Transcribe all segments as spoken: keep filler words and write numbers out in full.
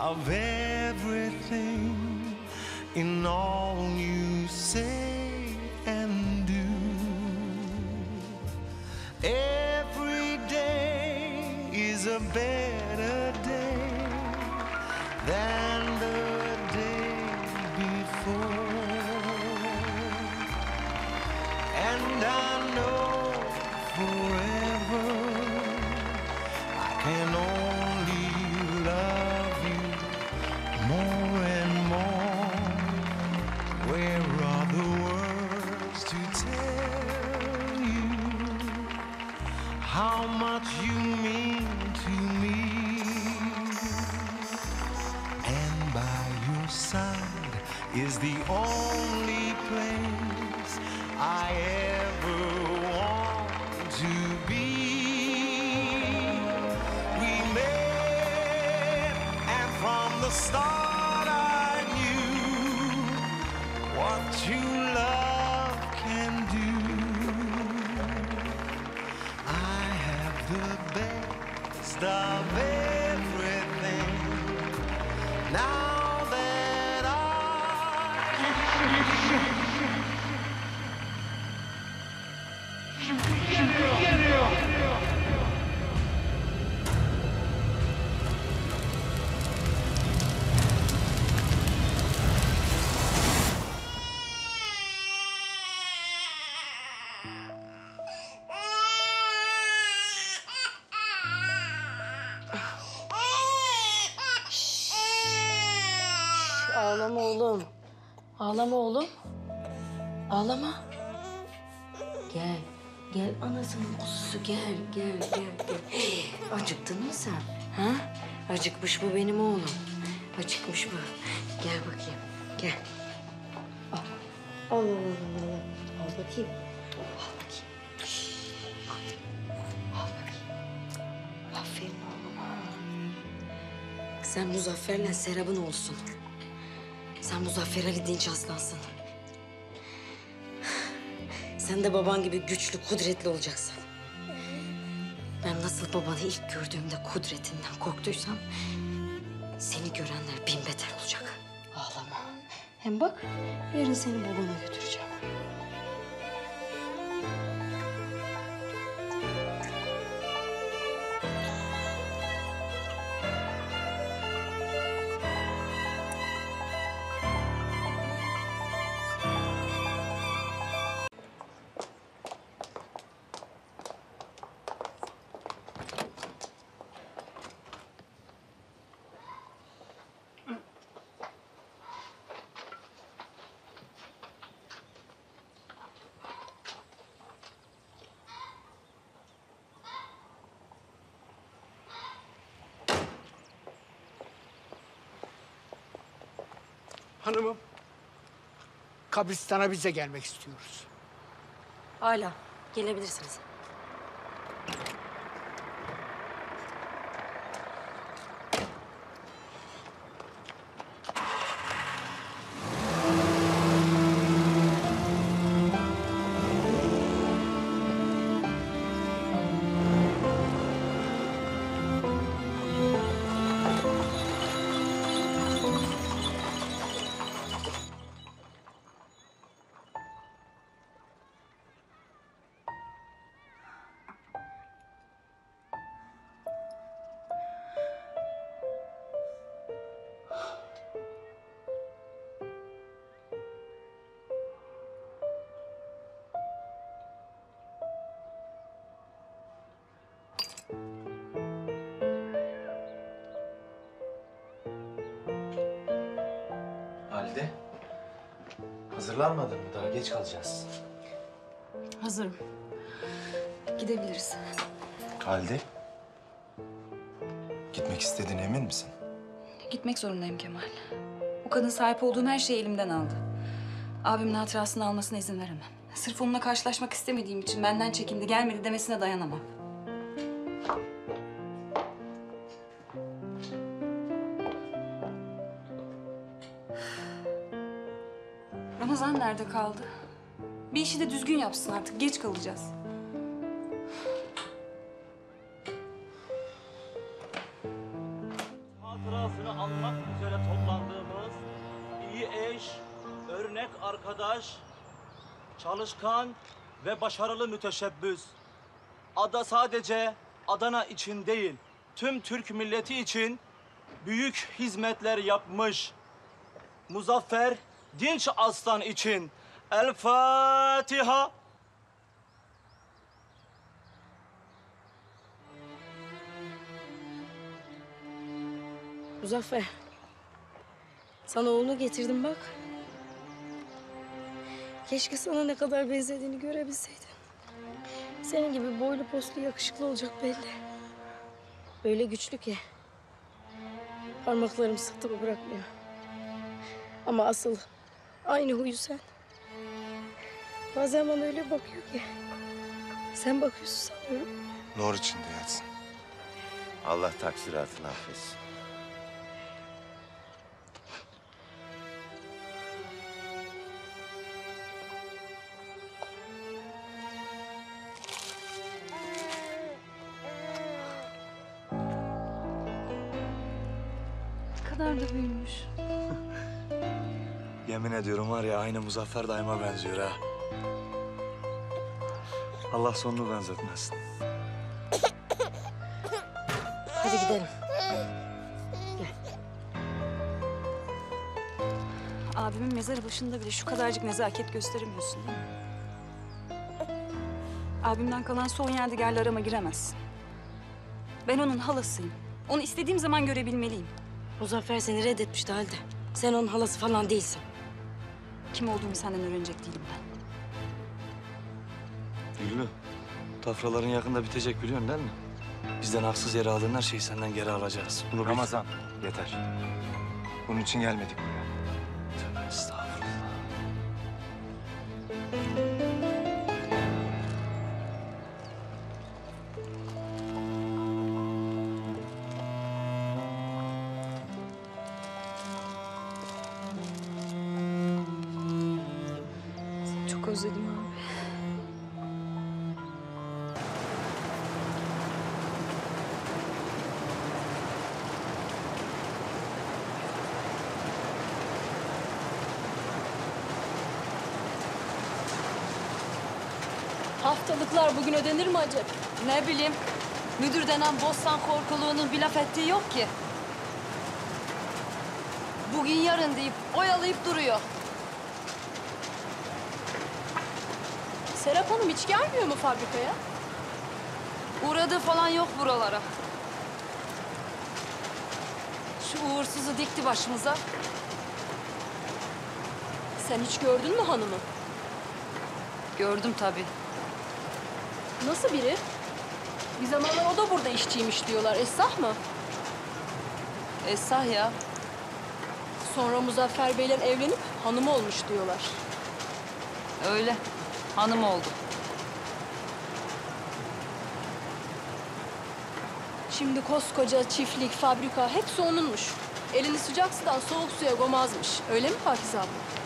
of everything in all you say and do. Every day is a better day than the day before. And I know forever I can only love you more and more. Where are the words to tell you how much you mean to me? And by your side is the only place I ever want to be. We met, and from the start I knew what true love can do. I have the best of everything now that I Ağlama oğlum. Ağlama oğlum. Ağlama. Gel. Gel anasının kuzusu. Gel, gel, gel, gel. Acıktın mı sen? Ha? Acıkmış bu benim oğlum. Acıkmış bu. Gel bakayım. Gel. Al. Al, al, al, al. Al bakayım. Al bakayım. Al. Al bakayım. Aferin oğluma. Sen Muzaffer'le Serap'ın olsun. Sen Muzaffer Ali Dinç aslansın. Sen de baban gibi güçlü, kudretli olacaksın. Ben nasıl babanı ilk gördüğümde kudretinden korktuysam... seni görenler bin beter olacak. Ağlama. Hem bak, yarın seni babana götüreceğim. Hanımım, kabristana biz de gelmek istiyoruz. Hala gelebilirsiniz. Halide, hazırlanmadın mı? Daha geç kalacağız. Hazırım. Gidebiliriz. Halide, gitmek istediğine emin misin? Gitmek zorundayım Kemal. O kadın sahip olduğum her şeyi elimden aldı. Abimin hatırasını almasına izin veremem. Sırf onunla karşılaşmak istemediğim için benden çekindi, gelmedi demesine dayanamam. Ramazan nerede kaldı? Bir işi de düzgün yapsın artık. Geç kalacağız. Hatırasını almak arkadaş, çalışkan ve başarılı müteşebbüs. Ada sadece Adana için değil, tüm Türk milleti için büyük hizmetler yapmış. Muzaffer Dinç Aslan için El Fatiha. Muzaffer, sana oğlunu getirdim bak. Keşke sana ne kadar benzediğini görebilseydin. Senin gibi boylu poslu yakışıklı olacak belli. Öyle güçlü ki. Parmaklarım sırtımı bırakmıyor. Ama asıl aynı huyu sen. Bazen bana öyle bakıyor ki. Sen bakıyorsun sanıyorum. Nur içinde yatsın. Allah taksiratını affetsin. Ne kadar da büyümüş. Yemin ediyorum var ya aynı Muzaffer dayıma benziyor ha. Allah sonunu benzetmesin. Hadi gidelim. Abimin mezarı başında bile şu kadarcık nezaket gösteremiyorsun değil mi? Abimden kalan son yadigarlarıma giremezsin. Ben onun halasıyım. Onu istediğim zaman görebilmeliyim. Muzaffer seni reddetmişti halde. Sen onun halası falan değilsin. Kim olduğumu senden öğrenecek değilim ben. Güllü, tafraların yakında bitecek biliyorsun değil mi? Bizden haksız yere aldığın her şeyi senden geri alacağız. Bunu bil. Ramazan, yeter. Bunun için gelmedik buraya. Tövbe estağfurullah. Çok özledim abi. Haftalıklar bugün ödenir mi acaba? Ne bileyim. Müdür denen bostan korkuluğunun bir laf ettiği yok ki. Bugün yarın deyip oyalayıp duruyor. Serap Hanım hiç gelmiyor mu fabrikaya? Uğradığı falan yok buralara. Şu uğursuzu dikti başımıza. Sen hiç gördün mü hanımı? Gördüm tabii. Nasıl biri? Bir zamanlar o da burada işçiymiş diyorlar. Esah mı? Esah ya. Sonra Muzaffer Bey'le evlenip hanım olmuş diyorlar. Öyle. Hanım oldu. Şimdi koskoca çiftlik, fabrika hepsi onunmuş. Elini sıcak sudan soğuk suya gomazmış. Öyle mi Pakize abla?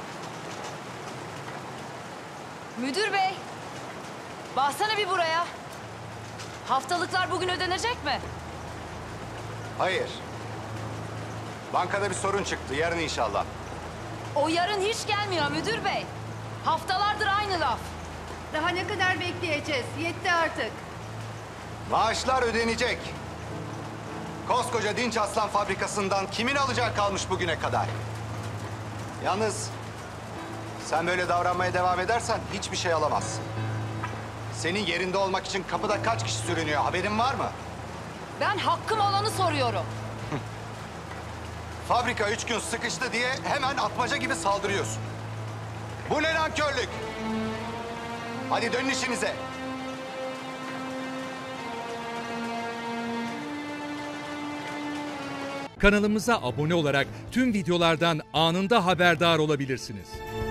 Müdür bey, baksana bir buraya. Haftalıklar bugün ödenecek mi? Hayır. Bankada bir sorun çıktı. Yarın inşallah. O yarın hiç gelmiyor müdür bey. Haftalardır aynı laf. Daha ne kadar bekleyeceğiz? Yetti artık. Maaşlar ödenecek. Koskoca Dinç Aslan fabrikasından kimin alacağı kalmış bugüne kadar. Yalnız sen böyle davranmaya devam edersen hiçbir şey alamazsın. Senin yerinde olmak için kapıda kaç kişi sürünüyor haberin var mı? Ben hakkım olanı soruyorum. Fabrika üç gün sıkıştı diye hemen atmaca gibi saldırıyorsun. Bu ne nankörlük? Hadi dönün işinize. Kanalımıza abone olarak tüm videolardan anında haberdar olabilirsiniz.